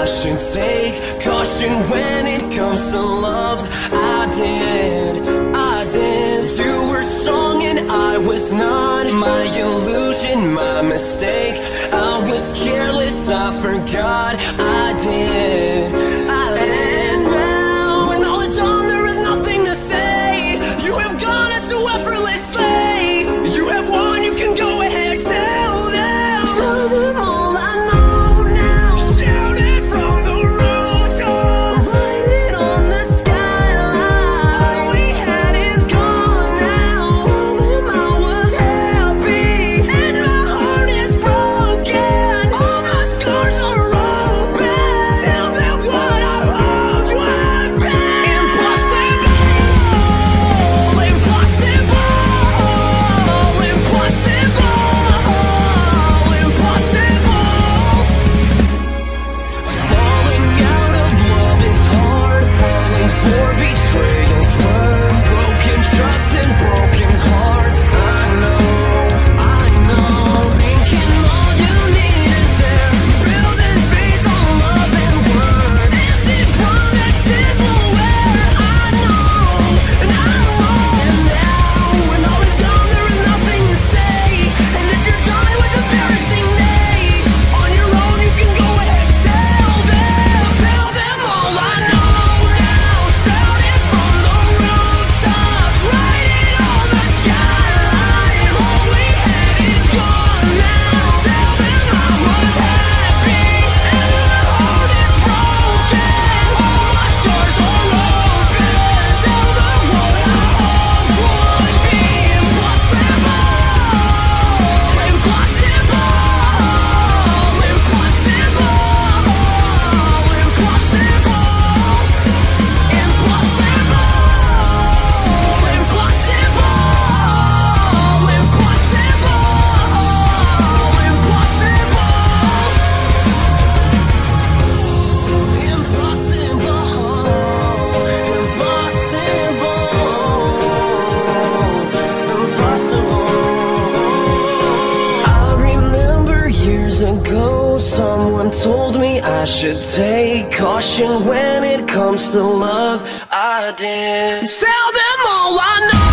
should take caution when it comes to love. I did. You were strong and I was not. My illusion, my mistake. I was careless, I forgot. I did. Now, when all is done, there is nothing to say. You have gone into effortlessly. You have won, you can go ahead, tell them. Tell them all I know now. Shout it from the rooftops. Write it on the skyline. All we had is gone now. Tell them I was happy and my heart is broken. All my scars are open. Tell them what I hoped would be. Impossible, impossible, impossible, impossible. Falling out of love is hard. Falling for betrayal's worse. Broken trust and broken hearts. I know. Thinking all you need is there. Building faith on love and word. Empty promises will wear. I know. And now, when all is gone, there is nothing to say. And if you're done with embarrassing me, on your own you can go ahead, tell them all I know now. Shout it from the rooftops, write it on the skyline. All we had is gone now. Tell them I was happy and my heart is broken. All my scars are open. Tell them what I hoped would be. Impossible, impossible, I remember years ago, someone told me I should take caution when it comes to love. I did. Tell them all I know.